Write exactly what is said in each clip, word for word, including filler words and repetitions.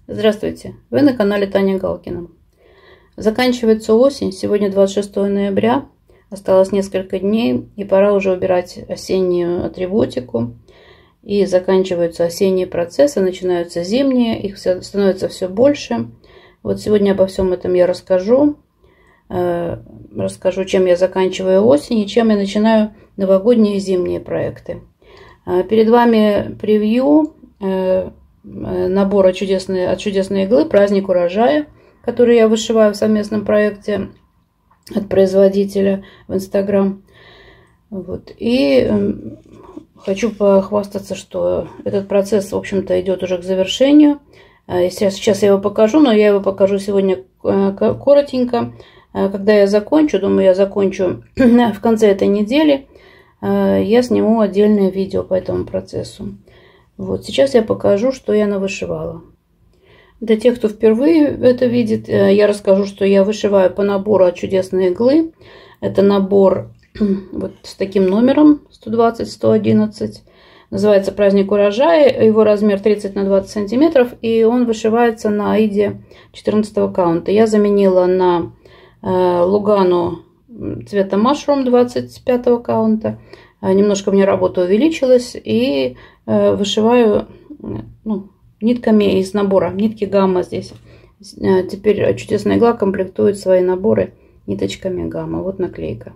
Здравствуйте, вы на канале Таня Галкина. Заканчивается осень, сегодня двадцать шестое ноября, осталось несколько дней, и пора уже убирать осеннюю атрибутику. И заканчиваются осенние процессы, начинаются зимние, их все, становится все больше. Вот сегодня обо всем этом я расскажу. Э, расскажу, чем я заканчиваю осень и чем я начинаю новогодние и зимние проекты. Э, перед вами превью э, набора чудесной, от чудесной иглы «Праздник урожая», который я вышиваю в совместном проекте от производителя в Инстаграм. Вот. И э, хочу похвастаться, что этот процесс, в общем-то, идет уже к завершению. Сейчас, сейчас я его покажу, но я его покажу сегодня коротенько. Когда я закончу, думаю, я закончу в конце этой недели, я сниму отдельное видео по этому процессу. Вот сейчас я покажу, что я навышивала. Для тех, кто впервые это видит, я расскажу, что я вышиваю по набору от чудесной иглы. Это набор вот с таким номером сто двадцать сто одиннадцать. Называется «Праздник урожая». Его размер тридцать на двадцать сантиметров. И он вышивается на аиде четырнадцатого каунта. Я заменила на э, Лугану цвета Mushroom двадцать пятого каунта. Немножко мне работа увеличилась. И э, вышиваю ну, нитками из набора. Нитки гамма здесь. Теперь чудесная игла комплектует свои наборы ниточками гамма. Вот наклейка.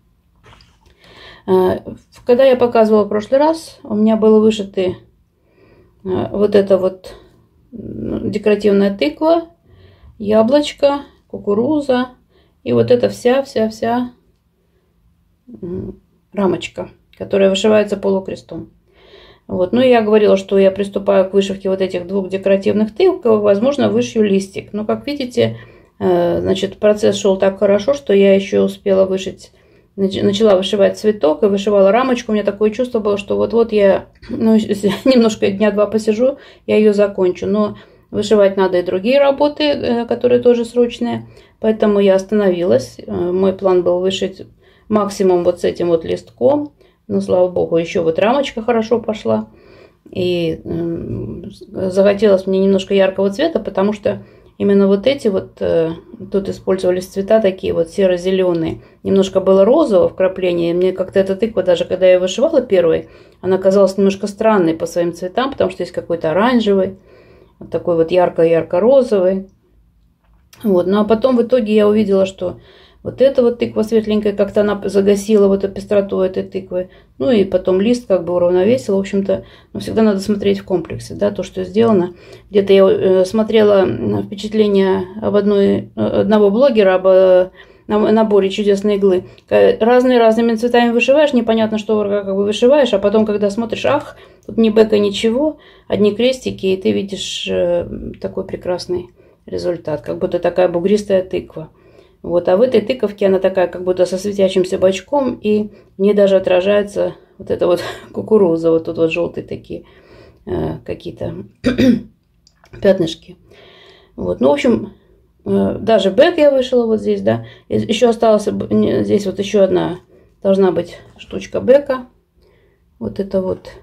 Когда я показывала в прошлый раз, у меня было вышиты вот это вот декоративная тыква, яблочко, кукуруза и вот эта вся-вся-вся рамочка, которая вышивается полукрестом. Вот. Ну, я говорила, что я приступаю к вышивке вот этих двух декоративных тыкв, возможно, вышью листик. Но, как видите, значит, процесс шел так хорошо, что я еще успела вышить. Начала вышивать цветок и вышивала рамочку. У меня такое чувство было, что вот-вот я ну, немножко дня два посижу, я ее закончу. Но вышивать надо и другие работы, которые тоже срочные. Поэтому я остановилась. Мой план был вышить максимум вот с этим вот листком. Но, слава богу, еще вот рамочка хорошо пошла. И э, захотелось мне немножко яркого цвета, потому что именно вот эти вот, э, тут использовались цвета такие вот серо-зеленые. Немножко было розового вкрапления. Мне как-то эта тыква, даже когда я вышивала первой, она казалась немножко странной по своим цветам, потому что есть какой-то оранжевый, вот такой вот ярко-ярко-розовый. Вот. Ну а потом в итоге я увидела, что вот эта вот тыква светленькая, как-то она загасила вот эту пестроту этой тыквы. Ну и потом лист как бы уравновесил. В общем-то, ну, всегда надо смотреть в комплексе, да, то, что сделано. Где-то я э, смотрела впечатление об одной, одного блогера, об э, наборе чудесной иглы. Разные разными цветами вышиваешь, непонятно, что как бы вышиваешь, а потом, когда смотришь, ах, тут ни бэка, ничего, одни крестики, и ты видишь э, такой прекрасный результат, как будто такая бугристая тыква. Вот, а в этой тыковке она такая, как будто со светящимся бочком, и в ней даже отражается вот эта вот кукуруза, вот тут вот желтые такие э, какие-то пятнышки. Вот, ну, в общем, э, даже бэк я вышила вот здесь, да. Еще осталось здесь вот еще одна, должна быть штучка бэка. Вот это вот,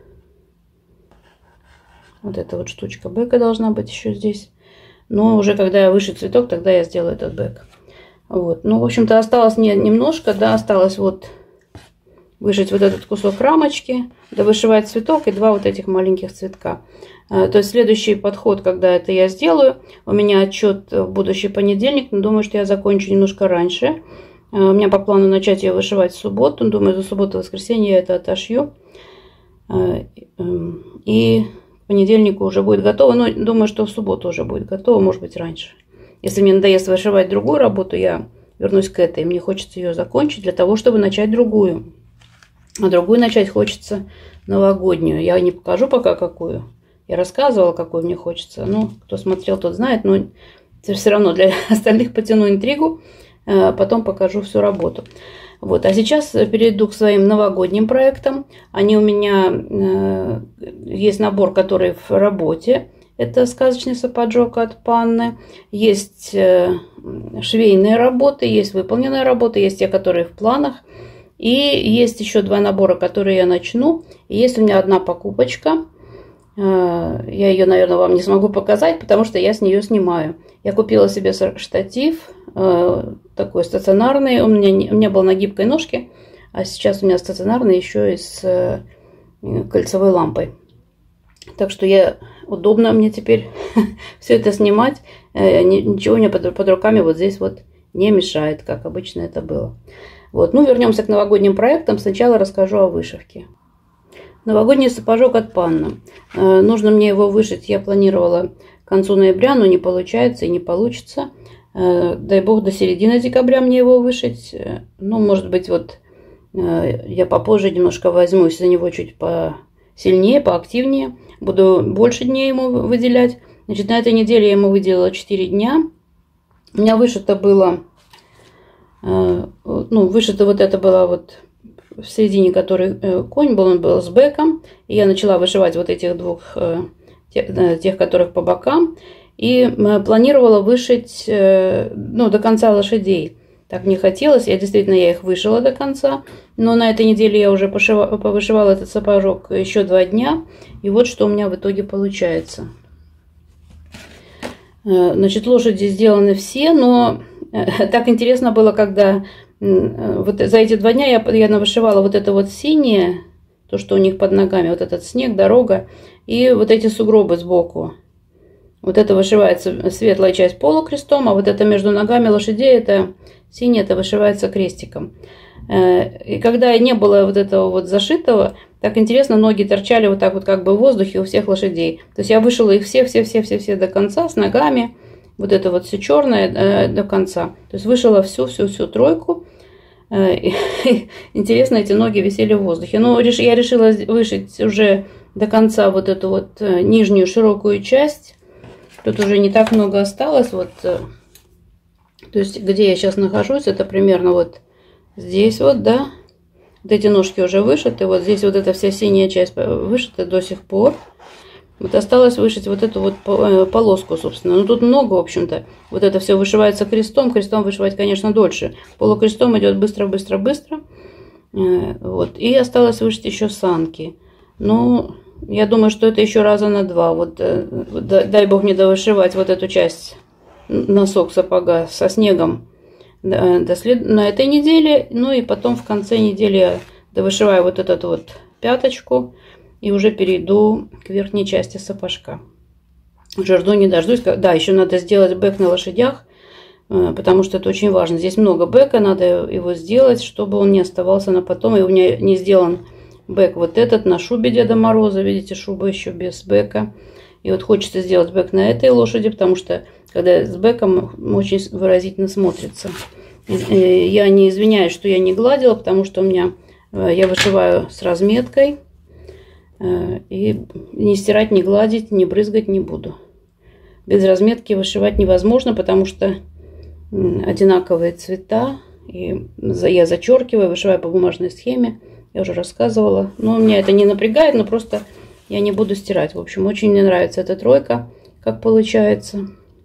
вот эта вот штучка бэка должна быть еще здесь. Но уже когда я выше цветок, тогда я сделаю этот бэк. Вот. Ну, в общем-то, осталось не, немножко, да, осталось вот вышить вот этот кусок рамочки, да, вышивать цветок и два вот этих маленьких цветка. А, то есть следующий подход, когда это я сделаю, у меня отчет в будущий понедельник, но думаю, что я закончу немножко раньше. А, у меня по плану начать ее вышивать в субботу, думаю, за субботу-воскресенье я это отошью. А, и к понедельнику уже будет готово, но думаю, что в субботу уже будет готово, может быть, раньше. Если мне надоест вышивать другую работу, я вернусь к этой. Мне хочется ее закончить для того, чтобы начать другую. А другую начать хочется новогоднюю. Я не покажу пока какую. Я рассказывала, какую мне хочется. Ну, кто смотрел, тот знает. Но все равно для остальных потяну интригу. Потом покажу всю работу. Вот. А сейчас перейду к своим новогодним проектам. Они у меня... Есть набор, который в работе. Это сказочный сапожок от Панны. Есть швейные работы, есть выполненные работы, есть те, которые в планах. И есть еще два набора, которые я начну. И есть у меня одна покупочка. Я ее, наверное, вам не смогу показать, потому что я с нее снимаю. Я купила себе штатив такой стационарный. У меня, у меня был на гибкой ножке, а сейчас у меня стационарный еще и с кольцевой лампой. Так что я удобно мне теперь все это снимать. Ничего мне под, под руками вот здесь вот не мешает, как обычно это было. Вот. Ну, вернемся к новогодним проектам. Сначала расскажу о вышивке. Новогодний сапожок от Панна. Э, нужно мне его вышить. Я планировала к концу ноября, но не получается и не получится. Э, дай бог до середины декабря мне его вышить. Э, ну, может быть, вот э, я попозже немножко возьмусь за него чуть посильнее, поактивнее. Буду больше дней ему выделять. Значит, на этой неделе я ему выделила четыре дня. У меня вышито было... Э, ну, вышито вот это было вот... в середине который конь был, он был с бэком. И я начала вышивать вот этих двух, тех, тех которых по бокам. И планировала вышить, ну, до конца лошадей. Так не хотелось, я действительно я их вышила до конца. Но на этой неделе я уже пошива, повышивала этот сапожок еще два дня. И вот что у меня в итоге получается. Значит, лошади сделаны все, но так интересно было, когда... Вот за эти два дня я, я навышивала вот это вот синее, то, что у них под ногами, вот этот снег, дорога, и вот эти сугробы сбоку. Вот это вышивается светлая часть полукрестом, а вот это между ногами лошадей, это синее, это вышивается крестиком. И когда не было вот этого вот зашитого, так интересно, ноги торчали вот так вот как бы в воздухе у всех лошадей. То есть я вышила их все-все-все-все-все до конца с ногами. Вот это вот все черное э, до конца. То есть вышила всю-всю-всю тройку. Э, интересно, эти ноги висели в воздухе. Но реш, я решила вышить уже до конца вот эту вот э, нижнюю широкую часть. Тут уже не так много осталось. Вот, э, то есть где я сейчас нахожусь, это примерно вот здесь вот, да. Вот эти ножки уже вышиты. Вот здесь вот эта вся синяя часть вышита до сих пор. Вот осталось вышить вот эту вот полоску, собственно. Ну, тут много, в общем-то. Вот это все вышивается крестом. Крестом вышивать, конечно, дольше. Полукрестом идет быстро-быстро-быстро. Вот. И осталось вышить еще санки. Ну, я думаю, что это еще раза на два. Вот, дай бог мне довышивать вот эту часть, носок сапога со снегом до след... на этой неделе. Ну, и потом в конце недели я довышиваю вот эту вот пяточку. И уже перейду к верхней части сапожка. Уже жду не дождусь. Да, еще надо сделать бэк на лошадях, потому что это очень важно. Здесь много бэка, надо его сделать, чтобы он не оставался на потом. И у меня не сделан бэк вот этот на шубе Деда Мороза. Видите, шуба еще без бэка. И вот хочется сделать бэк на этой лошади, потому что когда с бэком очень выразительно смотрится. Я не извиняюсь, что я не гладила, потому что у меня я вышиваю с разметкой. И не стирать, не гладить, не брызгать не буду. Без разметки вышивать невозможно, потому что одинаковые цвета. И я зачеркиваю, вышиваю по бумажной схеме. Я уже рассказывала. Но меня это не напрягает, но просто я не буду стирать. В общем, очень мне нравится эта тройка, как получается.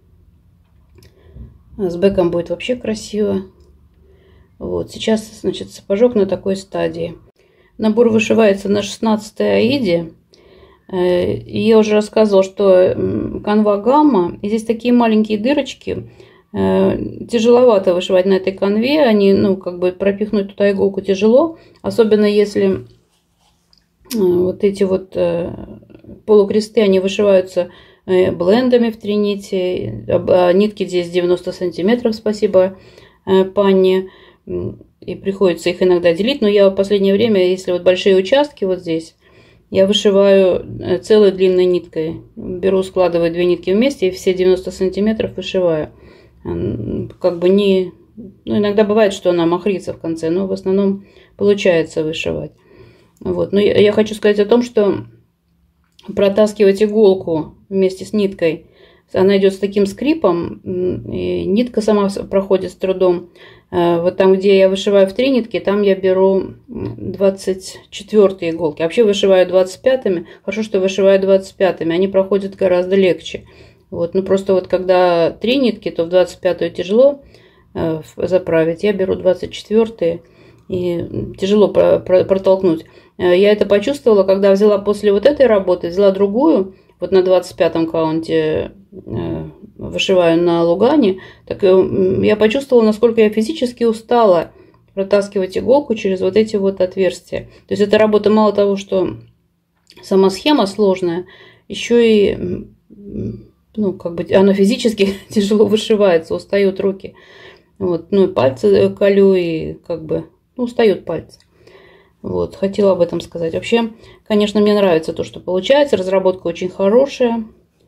С бэком будет вообще красиво. Вот, сейчас, значит, сапожок на такой стадии. Набор вышивается на шестнадцатой аиде. И я уже рассказывала, что канва гамма. И здесь такие маленькие дырочки. Тяжеловато вышивать на этой канве. Они, ну, как бы пропихнуть туда иголку тяжело. Особенно если вот эти вот полукресты, они вышиваются блендами в три нити. А нитки здесь девяносто сантиметров, спасибо Панне. И приходится их иногда делить. Но я в последнее время, если вот большие участки вот здесь, я вышиваю целой длинной ниткой. Беру, складываю две нитки вместе и все девяносто сантиметров вышиваю. Как бы не... Ну, иногда бывает, что она махрится в конце, но в основном получается вышивать. Вот. Но я, я хочу сказать о том, что протаскивать иголку вместе с ниткой, она идет с таким скрипом, и нитка сама проходит с трудом. Вот там, где я вышиваю в три нитки, там я беру двадцать четвёртые иголки. Вообще вышиваю двадцать пятыми. Хорошо, что вышиваю двадцать пятыми. Они проходят гораздо легче. Вот. Ну, просто вот когда три нитки, то в двадцать пятую тяжело заправить. Я беру двадцать четвёртые. И тяжело протолкнуть. Я это почувствовала, когда взяла после вот этой работы, взяла другую, вот на двадцать пятом каунте вышиваю на лугане, так я почувствовала, насколько я физически устала протаскивать иголку через вот эти вот отверстия. То есть эта работа мало того, что сама схема сложная, еще и, ну, как бы она физически тяжело вышивается, устают руки. Вот, ну и пальцы колю, и как бы, ну, устают пальцы. Вот, хотела об этом сказать. Вообще, конечно, мне нравится то, что получается. Разработка очень хорошая.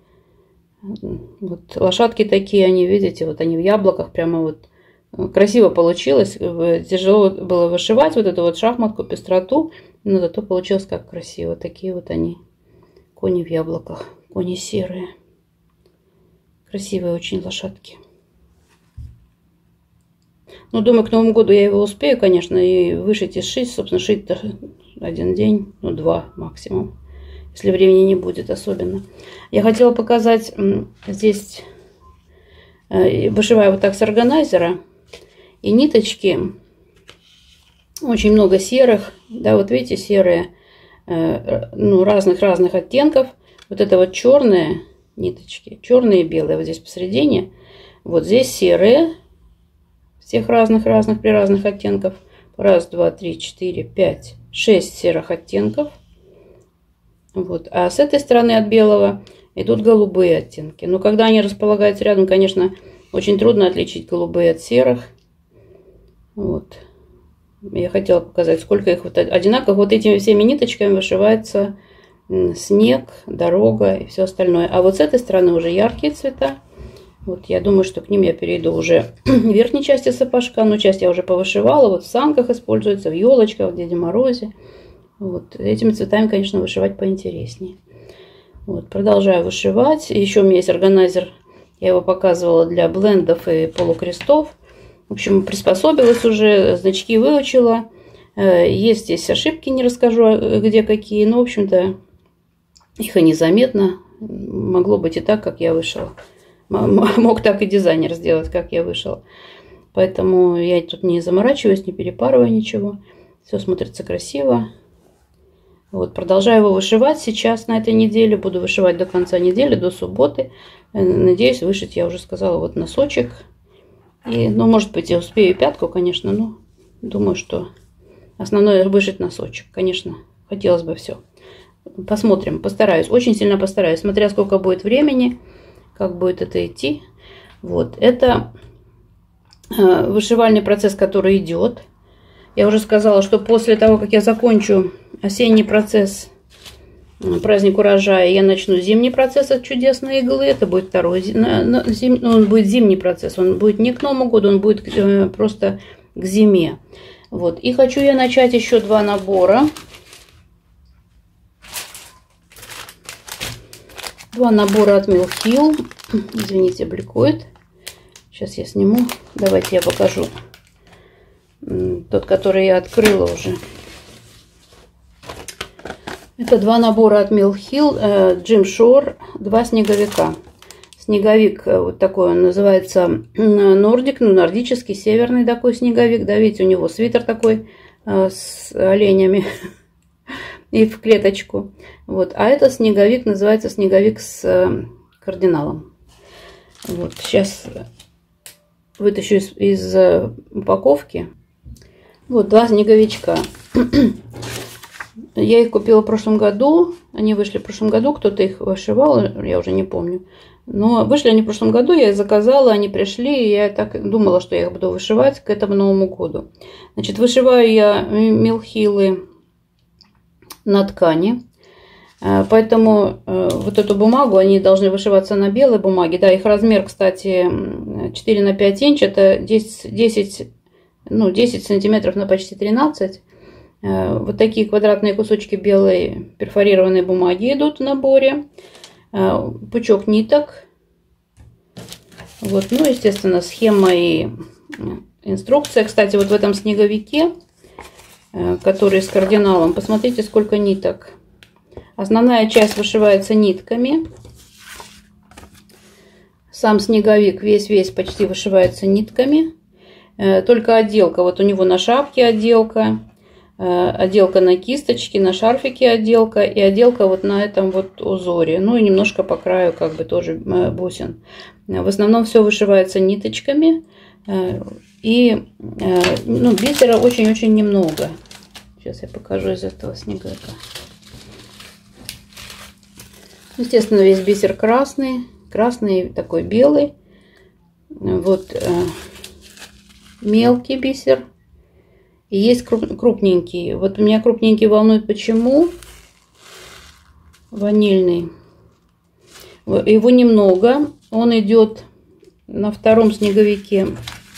Вот лошадки такие, они, видите, вот они в яблоках, прямо вот красиво получилось. Тяжело было вышивать вот эту вот шахматку, пестроту, но зато получилось как красиво. Такие вот они, кони в яблоках, кони серые. Красивые очень лошадки. Ну, думаю, к Новому году я его успею, конечно, и вышить, и сшить. Собственно, шить один день, ну, два максимум, если времени не будет особенно. Я хотела показать здесь, вышиваю вот так с органайзера, и ниточки, очень много серых, да, вот видите, серые, ну, разных-разных оттенков. Вот это вот черные ниточки, черные и белые, вот здесь посередине, вот здесь серые, всех разных-разных при разных оттенков. Раз, два, три, четыре, пять, шесть серых оттенков. Вот. А с этой стороны от белого идут голубые оттенки. Но когда они располагаются рядом, конечно, очень трудно отличить голубые от серых. Вот. Я хотела показать, сколько их вот одинаково. Вот этими всеми ниточками вышивается снег, дорога и все остальное. А вот с этой стороны уже яркие цвета. Вот я думаю, что к ним я перейду уже в верхней части сапожка, но часть я уже повышивала. Вот в санках используется, в елочках, в Деде Морозе. Вот этими цветами, конечно, вышивать поинтереснее. Вот, продолжаю вышивать. Еще у меня есть органайзер, я его показывала для блендов и полукрестов. В общем, приспособилась уже, значки выучила. Есть здесь ошибки, не расскажу, где какие, но, в общем-то, их и незаметно. Могло быть и так, как я вышила. Мог так и дизайнер сделать, как я вышила. Поэтому я тут не заморачиваюсь, не перепарываю ничего. Все смотрится красиво. Вот, продолжаю его вышивать сейчас на этой неделе. Буду вышивать до конца недели, до субботы. Надеюсь вышить, я уже сказала, вот носочек. И, ну, может быть, я успею пятку, конечно, но думаю, что основное вышить носочек. Конечно, хотелось бы все. Посмотрим, постараюсь, очень сильно постараюсь, смотря сколько будет времени, как будет это идти. Вот, это э, вышивальный процесс, который идет. Я уже сказала, что после того, как я закончу осенний процесс, праздник урожая, я начну зимний процесс от чудесной иглы. Это будет второй зим... он будет зимний процесс. Он будет не к Новому году, он будет э, просто к зиме. Вот. И хочу я начать еще два набора. Два набора от Mill Hill. Извините, бликует. Сейчас я сниму. Давайте я покажу. Тот, который я открыла уже. Это два набора от Mill Hill. Jim Shore. Два снеговика. Снеговик вот такой, он называется Нордик. Ну, нордический, северный такой снеговик. Да, видите, у него свитер такой с оленями. И в клеточку. Вот. А это снеговик, называется снеговик с кардиналом. Вот. Сейчас вытащу из, из упаковки. Вот два снеговичка. Я их купила в прошлом году. Они вышли в прошлом году. Кто-то их вышивал, я уже не помню. Но вышли они в прошлом году, я их заказала, они пришли. И я так думала, что я их буду вышивать к этому Новому году. Значит, вышиваю я Mill Hill на ткани. Поэтому вот эту бумагу, они должны вышиваться на белой бумаге. Да, их размер, кстати, четыре на пять инч, это десять, десять, ну, десять сантиметров на почти тринадцать. Вот такие квадратные кусочки белой перфорированной бумаги идут в наборе. Пучок ниток. Вот, ну, естественно, схема и инструкция. Кстати, вот в этом снеговике, который с кардиналом, посмотрите, сколько ниток. Основная часть вышивается нитками. Сам снеговик весь-весь почти вышивается нитками. Только отделка. Вот у него на шапке отделка. отделка на кисточке, на шарфике отделка и отделка вот на этом вот узоре. Ну и немножко по краю как бы тоже бусин. В основном все вышивается ниточками. И ну, бисера очень-очень немного. Сейчас я покажу из этого снеговика. Естественно, весь бисер красный. Красный такой белый. Вот мелкий бисер. И есть крупненький. Вот меня крупненький волнует почему. Ванильный. Его немного. Он идет на втором снеговике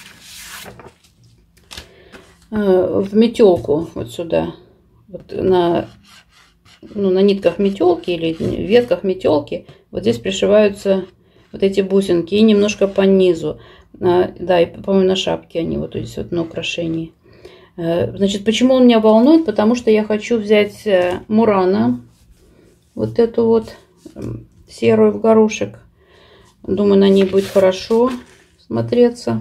в метелку. Вот сюда. Вот на, ну, на нитках метелки или ветках метелки. Вот здесь пришиваются вот эти бусинки. И немножко по низу. Да, и, по-моему, на шапке они вот здесь вот на украшении. Значит, почему он меня волнует? Потому что я хочу взять Мурана, вот эту вот серую в горошек. Думаю, на ней будет хорошо смотреться.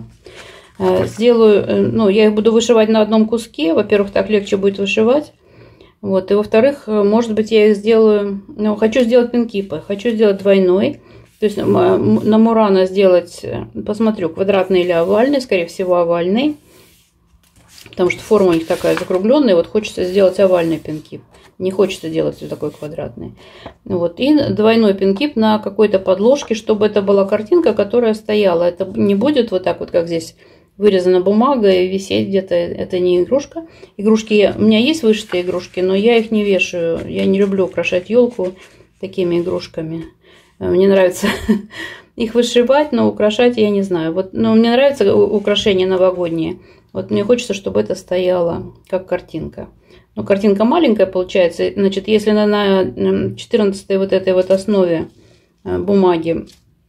Сделаю, ну, я их буду вышивать на одном куске. Во-первых, так легче будет вышивать. Вот, и во-вторых, может быть, я их сделаю, ну, хочу сделать пинкипы, хочу сделать двойной. То есть на Мурана сделать, посмотрю, квадратный или овальный, скорее всего, овальный. Потому что форма у них такая закругленная. Вот хочется сделать овальный пинкип. Не хочется делать вот такой квадратный. Вот. И двойной пинкип на какой-то подложке, чтобы это была картинка, которая стояла. Это не будет вот так вот, как здесь вырезана бумага и висеть где-то. Это не игрушка. Игрушки, у меня есть вышитые игрушки, но я их не вешаю. Я не люблю украшать елку такими игрушками. Мне нравится их вышивать, но украшать я не знаю. Вот, но мне нравятся украшения новогодние. Вот мне хочется, чтобы это стояло как картинка. Но картинка маленькая получается. Значит, если на, на четырнадцатой вот этой вот основе бумаги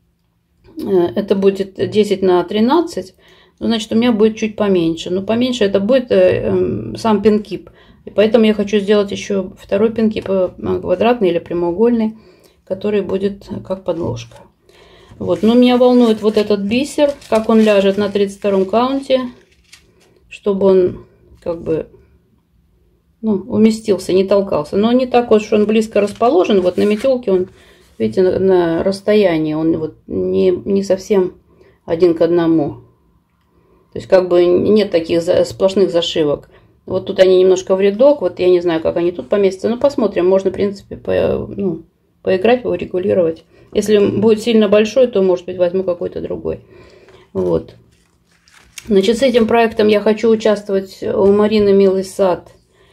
это будет десять на тринадцать, ну, значит, у меня будет чуть поменьше. Но поменьше это будет э, сам пинкип. И поэтому я хочу сделать еще второй пинкип, квадратный или прямоугольный, который будет как подложка. Вот. Но меня волнует вот этот бисер, как он ляжет на тридцать втором каунте, чтобы он как бы, ну, уместился, не толкался. Но не так вот, что он близко расположен. Вот на метелке он, видите, на, на расстоянии. Он вот не, не совсем один к одному. То есть как бы нет таких за, сплошных зашивок. Вот тут они немножко в рядок. Вот я не знаю, как они тут поместятся. Ну, посмотрим. Можно, в принципе, по, ну, поиграть, его регулировать. Если будет сильно большой, то, может быть, возьму какой-то другой. Вот. Значит, с этим проектом я хочу участвовать у Марины Милый сад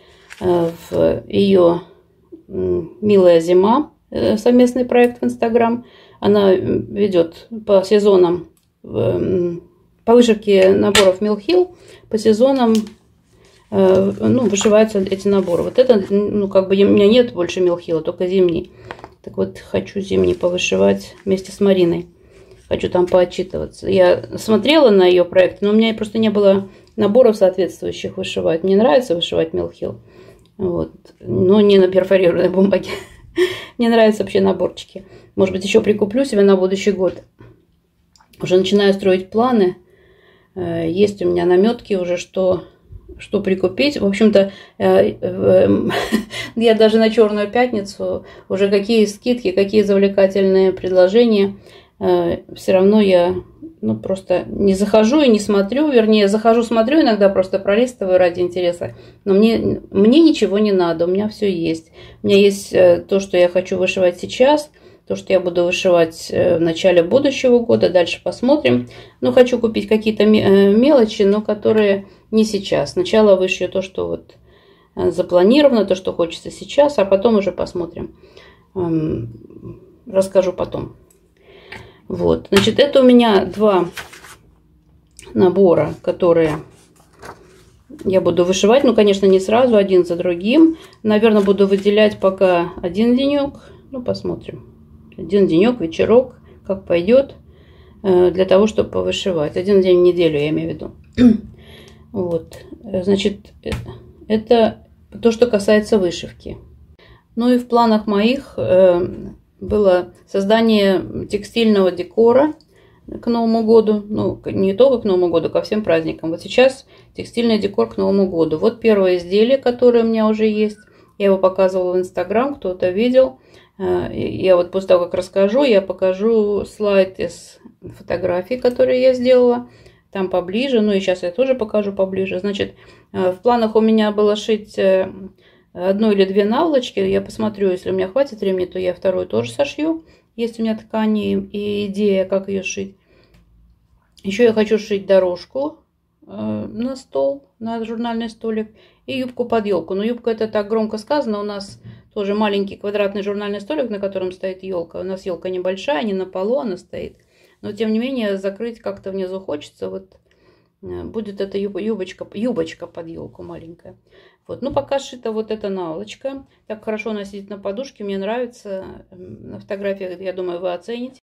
в ее «Милая зима», совместный проект в Инстаграм. Она ведет по сезонам, по вышивке наборов Милхил, по сезонам, ну, вышиваются эти наборы. Вот это, ну, как бы у меня нет больше Милхила, только зимний. Так вот, хочу зимний повышивать вместе с Мариной. Хочу там поотчитываться. Я смотрела на ее проект, но у меня просто не было наборов соответствующих вышивать. Мне нравится вышивать Милхил, вот, но не на перфорированной бумаге. Мне нравятся вообще наборчики. Может быть, еще прикуплю себе на будущий год. Уже начинаю строить планы. Есть у меня наметки уже, что, что прикупить. В общем-то, я даже на Черную пятницу уже какие скидки, какие завлекательные предложения. Все равно я, ну, просто не захожу и не смотрю. Вернее, захожу, смотрю, иногда просто пролистываю ради интереса. Но мне, мне ничего не надо, у меня все есть. У меня есть то, что я хочу вышивать сейчас, то, что я буду вышивать в начале будущего года. Дальше посмотрим. Ну, хочу купить какие-то мелочи, но которые не сейчас. Сначала вышью то, что вот запланировано, то, что хочется сейчас, а потом уже посмотрим. Расскажу потом. Вот, значит, это у меня два набора, которые я буду вышивать. Ну, конечно, не сразу, один за другим. Наверное, буду выделять пока один денек. Ну, посмотрим. Один денек, вечерок, как пойдет, для того, чтобы повышивать. Один день в неделю, я имею в виду. Вот, значит, это то, что касается вышивки. Ну и в планах моих было создание текстильного декора к Новому году. Ну, не только к Новому году, ко всем праздникам. Вот сейчас текстильный декор к Новому году. Вот первое изделие, которое у меня уже есть. Я его показывала в Инстаграм, кто-то видел. Я вот после того, как расскажу, я покажу слайд из фотографий, которые я сделала. Там поближе, ну и сейчас я тоже покажу поближе. Значит, в планах у меня было шить одну или две наволочки. Я посмотрю, если у меня хватит времени, то я вторую тоже сошью. Есть у меня ткани и идея, как ее шить. Еще я хочу шить дорожку э, на стол, на журнальный столик. И юбку под елку. Но юбка — это так громко сказано. У нас тоже маленький квадратный журнальный столик, на котором стоит елка. У нас елка небольшая, не на полу она стоит. Но тем не менее закрыть как-то внизу хочется. Вот будет эта юбочка, юбочка под елку маленькая. Вот. Ну, пока сшита вот эта наволочка. Так хорошо она сидит на подушке. Мне нравится. На фотографиях, я думаю, вы оцените.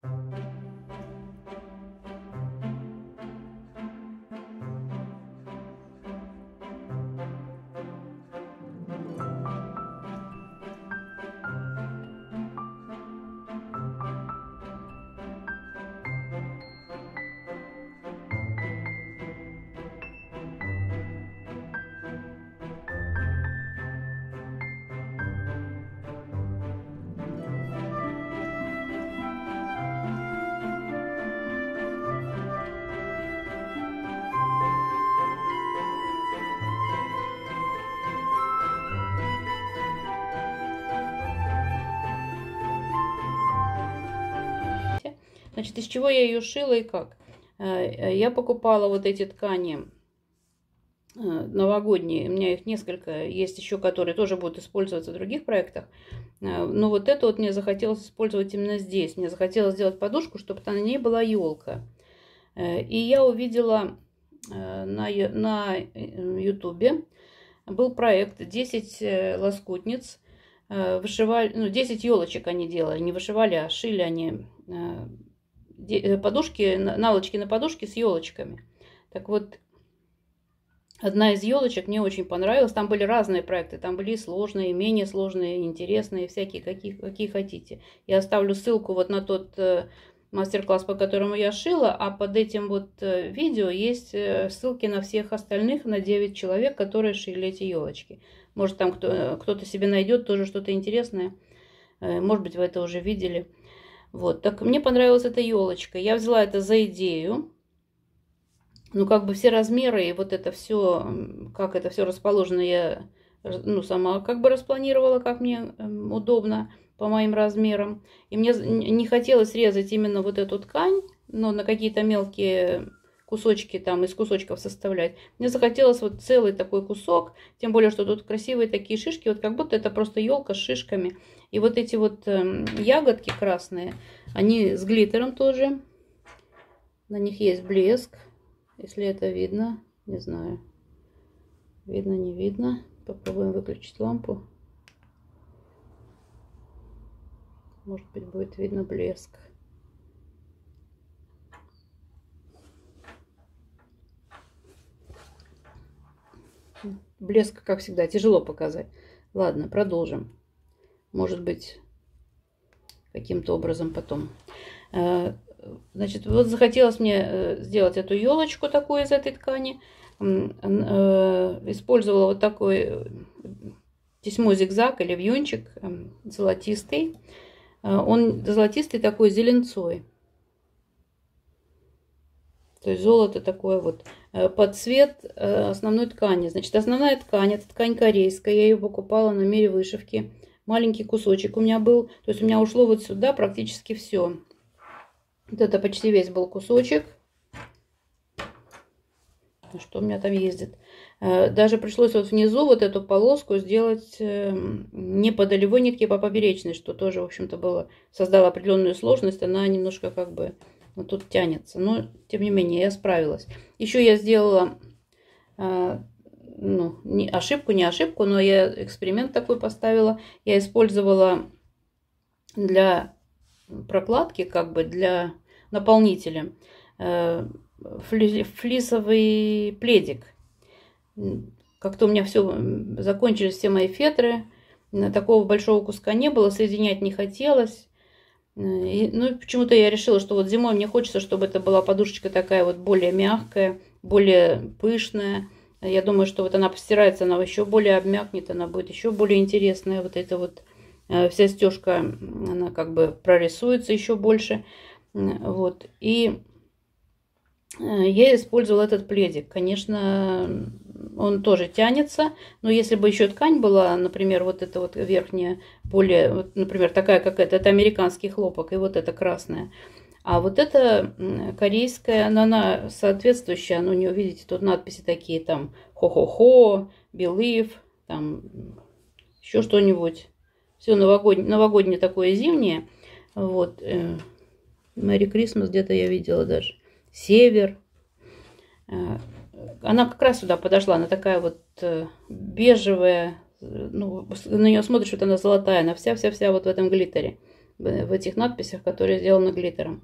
Значит, из чего я ее шила и как? Я покупала вот эти ткани новогодние. У меня их несколько. Есть еще, которые тоже будут использоваться в других проектах. Но вот это вот мне захотелось использовать именно здесь. Мне захотелось сделать подушку, чтобы на ней была елка. И я увидела на, на ютубе был проект десять лоскутниц. Вышивали, ну, десять елочек они делали. Не вышивали, а шили они подушки, наволочки на подушке с елочками. Так вот, одна из елочек мне очень понравилась. Там были разные проекты. Там были сложные, менее сложные, интересные, всякие, какие, какие хотите. Я оставлю ссылку вот на тот э, мастер-класс, по которому я шила. А под этим вот э, видео есть э, ссылки на всех остальных, на девять человек, которые шили эти елочки. Может, там кто, кто-то себе найдет тоже что-то интересное. Э, может быть, вы это уже видели. Вот, так мне понравилась эта елочка. Я взяла это за идею. Ну, как бы все размеры и вот это все, как это все расположено, я, ну, сама как бы распланировала, как мне удобно по моим размерам. И мне не хотелось резать именно вот эту ткань, но на какие-то мелкие кусочки там из кусочков составлять. Мне захотелось вот целый такой кусок, тем более, что тут красивые такие шишки, вот как будто это просто елка с шишками. И вот эти вот э, ягодки красные, они с глиттером тоже, на них есть блеск, если это видно, не знаю, видно, не видно. Попробуем выключить лампу. Может быть, будет видно блеск. Блеск, как всегда, тяжело показать. Ладно, продолжим. Может быть, каким-то образом потом. Значит, вот захотелось мне сделать эту елочку такую из этой ткани. Использовала вот такой тесьму зигзаг или вьюнчик золотистый. Он золотистый такой зеленцой. То есть золото такое вот под цвет основной ткани. Значит, основная ткань, это ткань корейская. Я ее покупала на Мире вышивки. Маленький кусочек у меня был. То есть у меня ушло вот сюда практически все. Вот это почти весь был кусочек. Что у меня там ездит? Даже пришлось вот внизу вот эту полоску сделать не по долевой нитке, а по поперечной, что тоже, в общем-то, было, создало определенную сложность. Она немножко как бы вот тут тянется. Но, тем не менее, я справилась. Еще я сделала, ну, не ошибку, не ошибку, но я эксперимент такой поставила. Я использовала для прокладки, как бы для наполнителя, флисовый пледик. Как-то у меня все, закончились все мои фетры. Такого большого куска не было, соединять не хотелось. И, ну, почему-то я решила, что вот зимой мне хочется, чтобы это была подушечка такая вот более мягкая, более пышная. Я думаю, что вот она постирается, она еще более обмякнет, она будет еще более интересная. Вот эта вот вся стежка, она как бы прорисуется еще больше. Вот. И я использовала этот пледик. Конечно, он тоже тянется, но если бы еще ткань была, например, вот эта вот верхняя, более, вот, например, такая, как эта, это американский хлопок, и вот эта красная. А вот эта корейская, она, она соответствующая, она у нее, видите, тут надписи такие, там, хо-хо-хо, believe, там, еще что-нибудь. Все новогоднее, новогоднее такое зимнее. Вот. Merry Christmas где-то я видела даже. Север. Она как раз сюда подошла. Она такая вот бежевая. Ну, на нее смотришь, вот она золотая. Она вся-вся-вся вот в этом глиттере. В этих надписях, которые сделаны глиттером.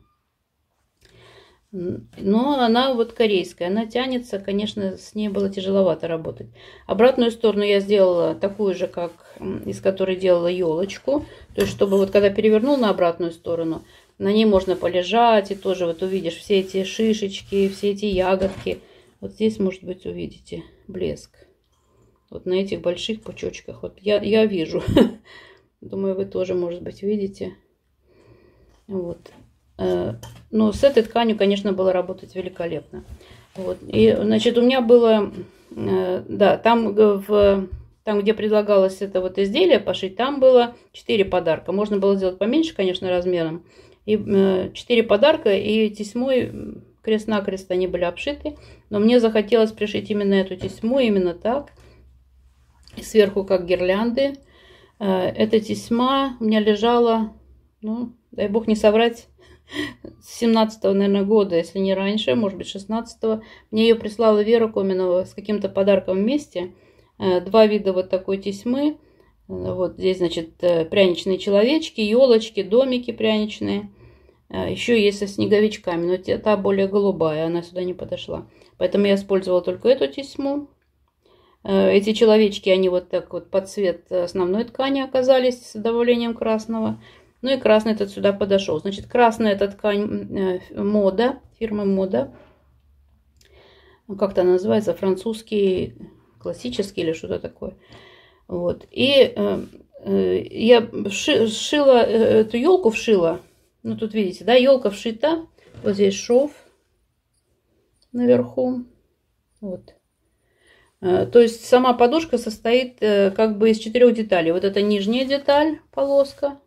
Но она вот корейская. Она тянется. Конечно, с ней было тяжеловато работать. Обратную сторону я сделала такую же, как из которой делала елочку. То есть, чтобы вот когда перевернул на обратную сторону, на ней можно полежать, и тоже вот увидишь все эти шишечки, все эти ягодки. Вот здесь, может быть, увидите блеск. Вот на этих больших пучочках. Вот я, я вижу. Думаю, вы тоже, может быть, видите. Вот. Но с этой тканью, конечно, было работать великолепно. Вот. И, значит, у меня было, да, там, в, там, где предлагалось это вот изделие пошить, там было четыре подарка. Можно было сделать поменьше, конечно, размером. И четыре подарка, и тесьмой крест-накрест они были обшиты. Но мне захотелось пришить именно эту тесьму, именно так. И сверху как гирлянды. Эта тесьма у меня лежала, ну, дай бог не соврать, с семнадцатого, наверное, года, если не раньше, может быть, шестнадцатого. Мне ее прислала Вера Коминова с каким-то подарком вместе. Два вида вот такой тесьмы. Вот здесь, значит, пряничные человечки, елочки, домики пряничные. Еще есть со снеговичками, но та более голубая, она сюда не подошла. Поэтому я использовала только эту тесьму. Эти человечки, они вот так вот под цвет основной ткани оказались с добавлением красного. Ну и красный этот сюда подошел. Значит, красная эта ткань Мода, фирмы Мода. Как-то она называется, французский, классический или что-то такое. Вот. И э, э, я сшила, э, эту елку вшила. Ну, тут видите, да, елка вшита. Вот здесь шов наверху. Вот. Э, то есть сама подушка состоит э, как бы из четырех деталей. Вот это нижняя деталь, полоска.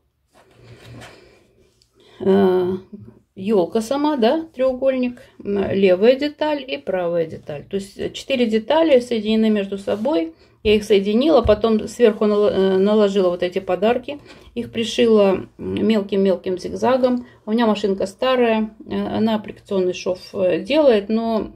Э, елка сама, да, треугольник. Левая деталь и правая деталь. То есть четыре детали соединены между собой. Я их соединила, потом сверху наложила вот эти подарки. Их пришила мелким-мелким зигзагом. У меня машинка старая, она аппликационный шов делает, но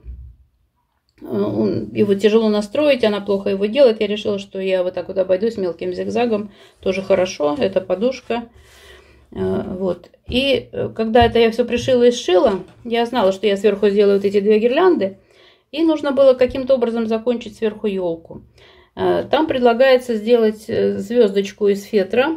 его тяжело настроить, она плохо его делает. Я решила, что я вот так вот обойдусь мелким зигзагом. Тоже хорошо, это подушка. Вот. И когда это я все пришила и сшила, я знала, что я сверху сделаю вот эти две гирлянды. И нужно было каким-то образом закончить сверху елку. Там предлагается сделать звездочку из фетра.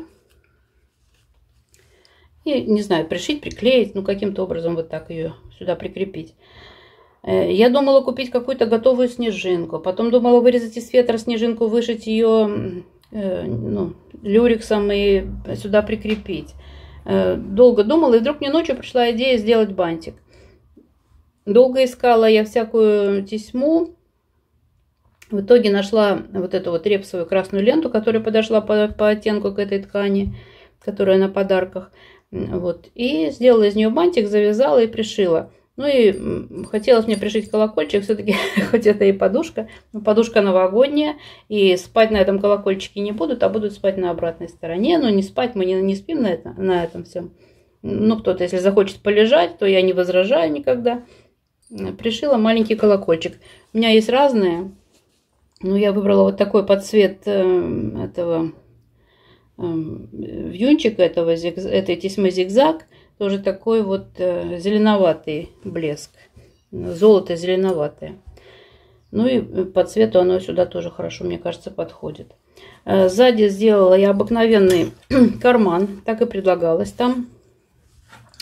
И, не знаю, пришить, приклеить, ну, каким-то образом вот так ее сюда прикрепить. Я думала купить какую-то готовую снежинку. Потом думала вырезать из фетра снежинку, вышить ее, ну, люрексом и сюда прикрепить. Долго думала, и вдруг мне ночью пришла идея сделать бантик. Долго искала я всякую тесьму. В итоге нашла вот эту вот репсовую красную ленту, которая подошла по, по оттенку к этой ткани, которая на подарках. Вот. И сделала из нее бантик, завязала и пришила. Ну и хотелось мне пришить колокольчик, все-таки, хоть это и подушка, но подушка новогодняя, и спать на этом колокольчике не будут, а будут спать на обратной стороне. Но не спать, мы не, не спим на, это, на этом всем. Ну, кто-то, если захочет полежать, то я не возражаю никогда. Пришила маленький колокольчик. У меня есть разные. Ну, я выбрала вот такой под цвет э, этого э, вьюнчика, этого, этой тесьмы зигзаг. Тоже такой вот э, зеленоватый блеск. Золото зеленоватое. Ну и по цвету оно сюда тоже хорошо, мне кажется, подходит. Э, сзади сделала я обыкновенный карман. Так и предлагалось там.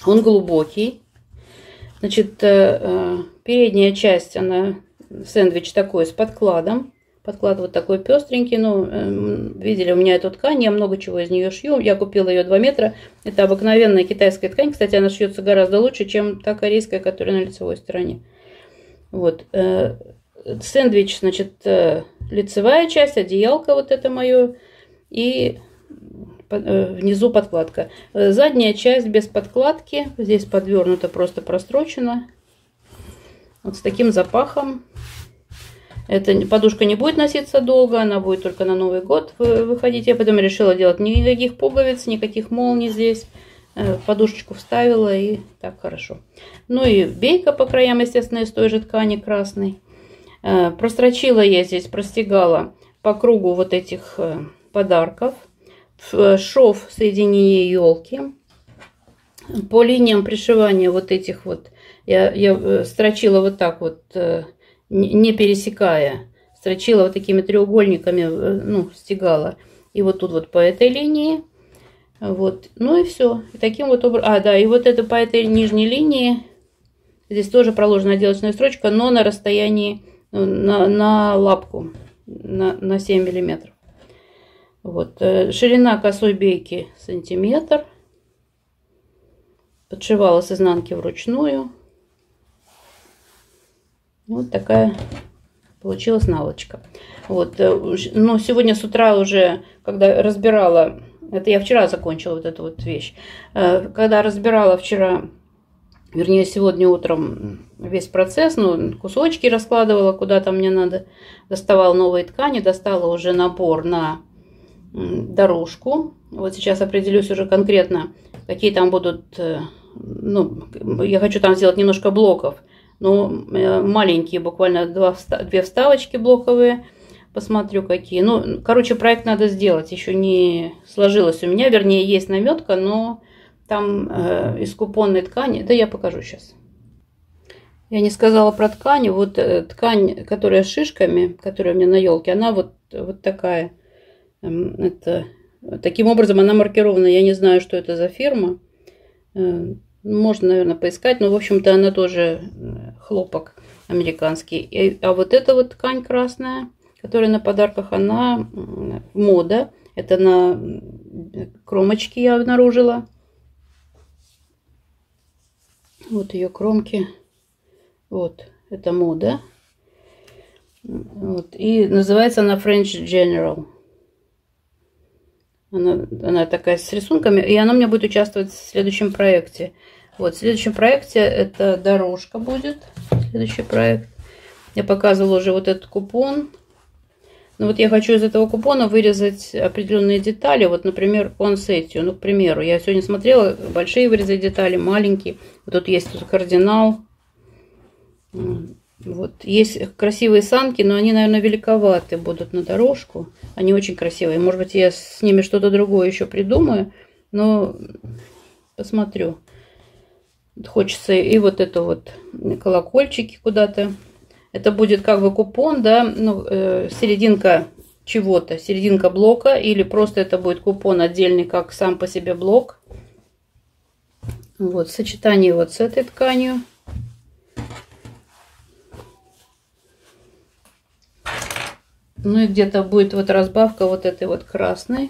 Он глубокий. Значит, передняя часть, она сэндвич такой с подкладом. Подклад вот такой пестренький. Ну, видели, у меня эту ткань, я много чего из нее шью. Я купила ее два метра. Это обыкновенная китайская ткань. Кстати, она шьется гораздо лучше, чем та корейская, которая на лицевой стороне. Вот. Сэндвич, значит, лицевая часть, одеялка вот это мое. И внизу подкладка. Задняя часть без подкладки. Здесь подвернута, просто прострочена. Вот с таким запахом. Эта подушка не будет носиться долго, она будет только на Новый год выходить. Я потом решила делать никаких пуговиц, никаких молний здесь. Подушечку вставила, и так хорошо. Ну и бейка по краям, естественно, из той же ткани красной. Прострочила я здесь, простегала по кругу вот этих подарков. Шов соединения елки. По линиям пришивания вот этих вот я, я строчила вот так вот, не пересекая. Строчила вот такими треугольниками, ну, стегала. И вот тут вот по этой линии. Вот. Ну и все. И таким вот образом. А, да, и вот это по этой нижней линии. Здесь тоже проложена отделочная строчка, но на расстоянии, на, на лапку, на, на семь миллиметров. Вот. Ширина косой бейки сантиметр. Подшивала с изнанки вручную. Вот такая получилась наволочка. Вот. Но сегодня с утра уже, когда разбирала, это я вчера закончила вот эту вот вещь, когда разбирала вчера, вернее сегодня утром весь процесс, ну, кусочки раскладывала, куда там мне надо, доставала новые ткани, достала уже набор на дорожку. Вот сейчас определюсь уже конкретно, какие там будут, ну, я хочу там сделать немножко блоков. Ну, маленькие, буквально два, две вставочки блоковые. Посмотрю, какие. Ну, короче, проект надо сделать. Еще не сложилось у меня. Вернее, есть наметка, но там э, из купонной ткани. Да, я покажу сейчас. Я не сказала про ткани. Вот э, ткань, которая с шишками, которая у меня на елке, она вот, вот такая. Э, это, таким образом она маркирована. Я не знаю, что это за фирма. Э, Можно, наверное, поискать, но, в общем-то, она тоже хлопок американский. А вот эта вот ткань красная, которая на подарках, она мода. Это на кромочке я обнаружила. Вот ее кромки. Вот, это мода. Вот. И называется она French General. Она, она такая с рисунками, и она у меня будет участвовать в следующем проекте. Вот, в следующем проекте это дорожка будет. Следующий проект. Я показывала уже вот этот купон. Но вот я хочу из этого купона вырезать определенные детали. Вот, например, пуансеттию. Ну, к примеру, я сегодня смотрела, большие вырезать детали, маленькие. Вот тут есть тут кардинал. Вот, есть красивые санки, но они, наверное, великоваты будут на дорожку. Они очень красивые. Может быть, я с ними что-то другое еще придумаю. Но посмотрю. Хочется и вот это вот колокольчики куда-то. Это будет как бы купон, да, ну, э, серединка чего-то, серединка блока. Или просто это будет купон отдельный, как сам по себе блок. Вот, в сочетании вот с этой тканью. Ну и где-то будет вот разбавка вот этой вот красной.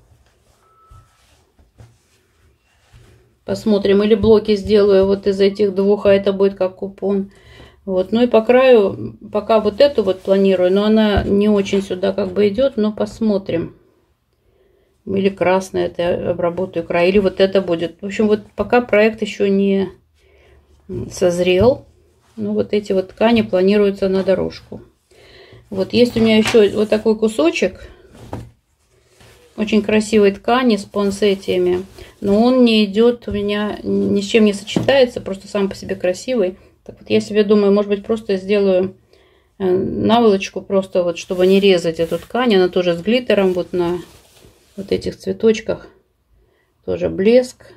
Посмотрим. Или блоки сделаю вот из этих двух, а это будет как купон. Вот. Ну и по краю, пока вот эту вот планирую, но она не очень сюда как бы идет, но посмотрим. Или красная, это обработаю край. Или вот это будет. В общем, вот пока проект еще не созрел. Ну вот эти вот ткани планируются на дорожку. Вот есть у меня еще вот такой кусочек очень красивой ткани с пуансеттиями, но он не идет у меня, ни с чем не сочетается, просто сам по себе красивый. Так вот я себе думаю, может быть, просто сделаю наволочку, просто вот чтобы не резать эту ткань. Она тоже с глиттером, вот на вот этих цветочках тоже блеск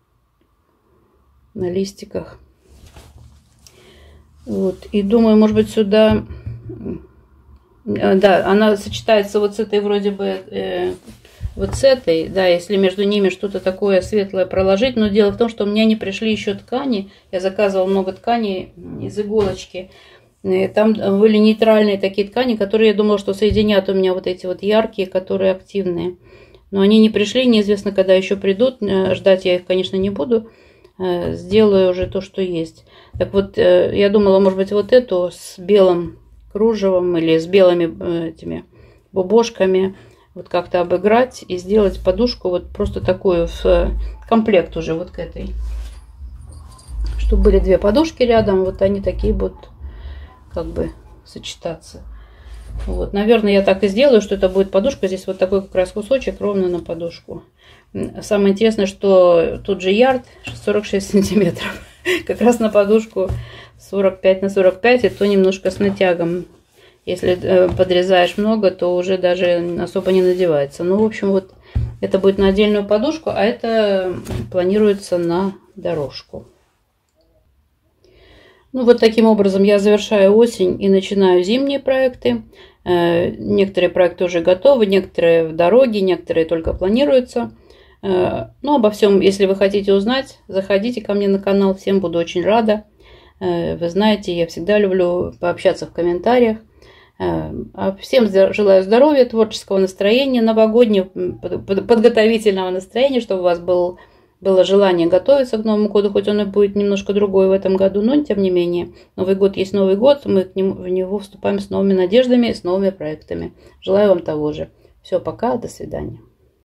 на листиках. Вот, и думаю, может быть, сюда... Да, она сочетается вот с этой вроде бы э, вот с этой, да, если между ними что-то такое светлое проложить. Но дело в том, что у меня не пришли еще ткани. Я заказывала много тканей из иголочки. И там были нейтральные такие ткани, которые я думала, что соединят у меня вот эти вот яркие, которые активные. Но они не пришли, неизвестно, когда еще придут. Ждать я их, конечно, не буду. Сделаю уже то, что есть. Так вот, я думала, может быть, вот эту с белым кружевом или с белыми этими бубошками вот как-то обыграть и сделать подушку вот просто такую в комплект уже вот к этой. Чтобы были две подушки рядом, вот они такие будут как бы сочетаться. Вот, наверное, я так и сделаю, что это будет подушка. Здесь вот такой как раз кусочек ровно на подушку. Самое интересное, что тут же ярд сорок шесть сантиметров. Как раз на подушку сорок пять на сорок пять, и то немножко с натягом. Если подрезаешь много, то уже даже особо не надевается. Ну, в общем, вот это будет на отдельную подушку, а это планируется на дорожку. Ну, вот таким образом я завершаю осень и начинаю зимние проекты. Некоторые проекты уже готовы, некоторые в дороге, некоторые только планируются. Ну, обо всем, если вы хотите узнать, заходите ко мне на канал, всем буду очень рада. Вы знаете, я всегда люблю пообщаться в комментариях. А всем желаю здоровья, творческого настроения, новогоднего подготовительного настроения, чтобы у вас был, было желание готовиться к Новому году, хоть он и будет немножко другой в этом году, но тем не менее. Новый год есть Новый год, мы к нему, в него вступаем с новыми надеждами, с новыми проектами. Желаю вам того же. Все, пока, до свидания.